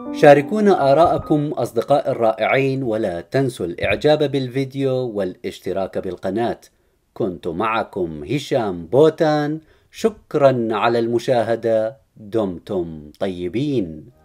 شاركونا آراءكم أصدقاء الرائعين، ولا تنسوا الإعجاب بالفيديو والاشتراك بالقناة. كنت معكم هشام بوتان، شكرا على المشاهدة، دمتم طيبين.